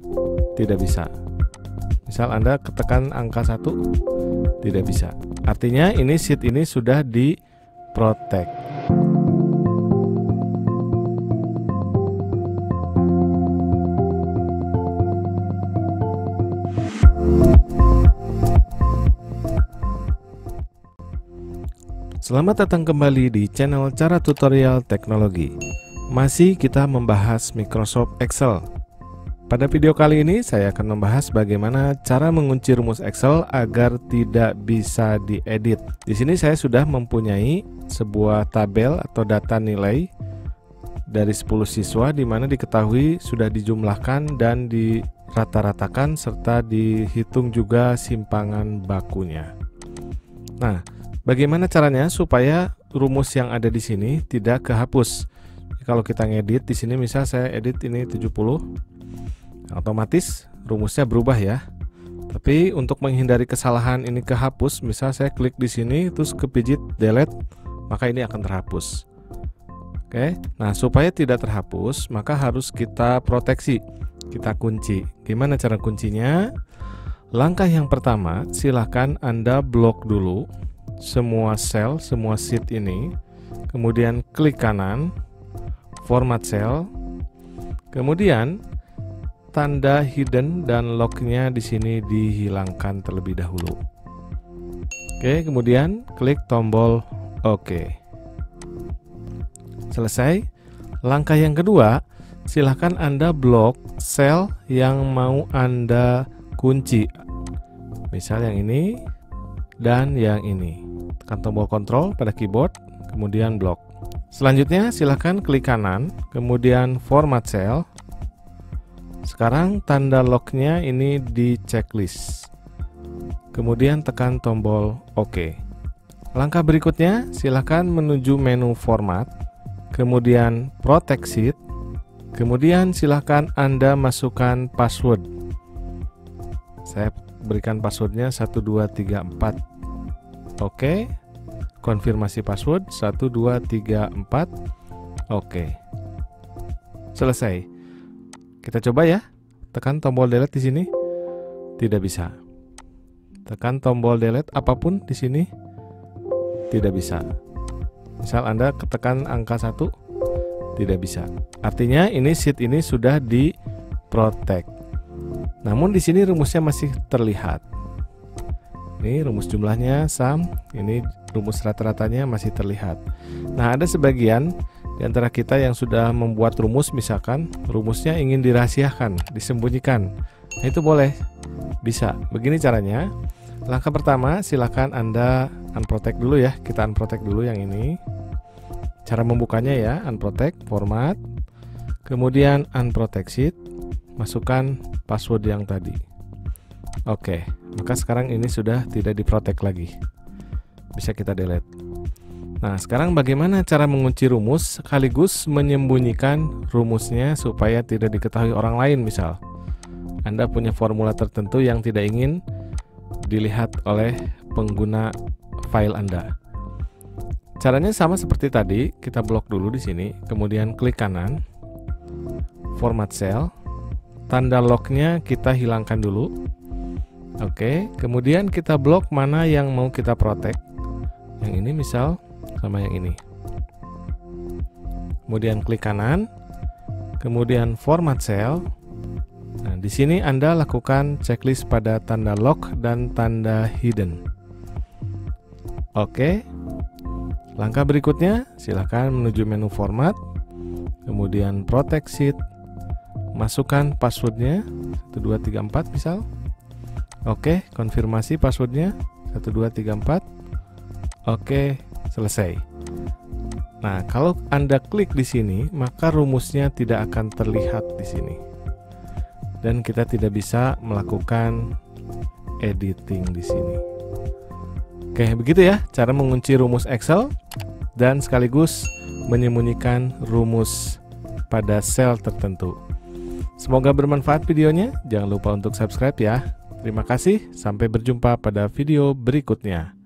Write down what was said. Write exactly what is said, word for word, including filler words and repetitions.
tidak bisa. Misal Anda ketekan angka satu, tidak bisa. Artinya ini sheet ini sudah di protect. Selamat datang kembali di channel Cara Tutorial Teknologi. Masih kita membahas Microsoft Excel. Pada video kali ini saya akan membahas bagaimana cara mengunci rumus Excel agar tidak bisa diedit. Di sini saya sudah mempunyai sebuah tabel atau data nilai dari sepuluh siswa di mana diketahui sudah dijumlahkan dan dirata-ratakan serta dihitung juga simpangan bakunya. Nah, bagaimana caranya supaya rumus yang ada di sini tidak kehapus? Kalau kita ngedit di sini, misal saya edit ini tujuh puluh, otomatis rumusnya berubah ya. Tapi untuk menghindari kesalahan ini kehapus, misal saya klik di sini terus kepijit delete, maka ini akan terhapus. Oke, nah supaya tidak terhapus, maka harus kita proteksi, kita kunci. Gimana cara kuncinya? Langkah yang pertama, silahkan Anda blok dulu semua sel, semua sheet ini, kemudian klik kanan, format cell, kemudian tanda hidden dan locknya di sini dihilangkan terlebih dahulu. Oke, kemudian klik tombol OK. Selesai. Langkah yang kedua, silahkan Anda blok sel yang mau Anda kunci. Misal yang ini dan yang ini. Tekan tombol Ctrl pada keyboard, kemudian blok. Selanjutnya silahkan klik kanan, kemudian format cell. Sekarang tanda locknya ini di checklist. Kemudian tekan tombol OK. Langkah berikutnya silahkan menuju menu format, kemudian protect sheet, kemudian silahkan Anda masukkan password. Saya berikan passwordnya satu dua tiga empat. Oke, konfirmasi password satu dua tiga empat. Oke, selesai. Kita coba ya, tekan tombol delete di sini, tidak bisa. Tekan tombol delete apapun di sini, tidak bisa. Misal Anda ketekan angka satu, tidak bisa. Artinya ini sheet ini sudah di protect. Namun di sini rumusnya masih terlihat. Ini rumus jumlahnya sum, ini rumus rata-ratanya masih terlihat. Nah, ada sebagian di antara kita yang sudah membuat rumus, misalkan rumusnya ingin dirahasiakan, disembunyikan. Nah, itu boleh, bisa. Begini caranya. Langkah pertama, silakan Anda unprotect dulu ya. Kita unprotect dulu yang ini. Cara membukanya ya, unprotect, format, kemudian unprotect sheet, masukkan password yang tadi. Oke, maka sekarang ini sudah tidak diprotek lagi. Bisa kita delete. Nah, sekarang bagaimana cara mengunci rumus sekaligus menyembunyikan rumusnya supaya tidak diketahui orang lain? Misal Anda punya formula tertentu yang tidak ingin dilihat oleh pengguna file Anda. Caranya sama seperti tadi, kita blok dulu di sini, kemudian klik kanan, format cell, tanda locknya kita hilangkan dulu. Oke, kemudian kita blok mana yang mau kita protect. Yang ini misal sama yang ini. Kemudian klik kanan, kemudian format cell. Nah, di sini Anda lakukan checklist pada tanda lock dan tanda hidden. Oke. Langkah berikutnya, silahkan menuju menu format, kemudian protect sheet, masukkan passwordnya satu dua tiga empat misal. Oke, konfirmasi passwordnya satu dua tiga empat. Oke, selesai. Nah, kalau Anda klik di sini, maka rumusnya tidak akan terlihat di sini. Dan kita tidak bisa melakukan editing di sini. Oke, begitu ya cara mengunci rumus Excel dan sekaligus menyembunyikan rumus pada sel tertentu. Semoga bermanfaat videonya. Jangan lupa untuk subscribe ya. Terima kasih, sampai berjumpa pada video berikutnya.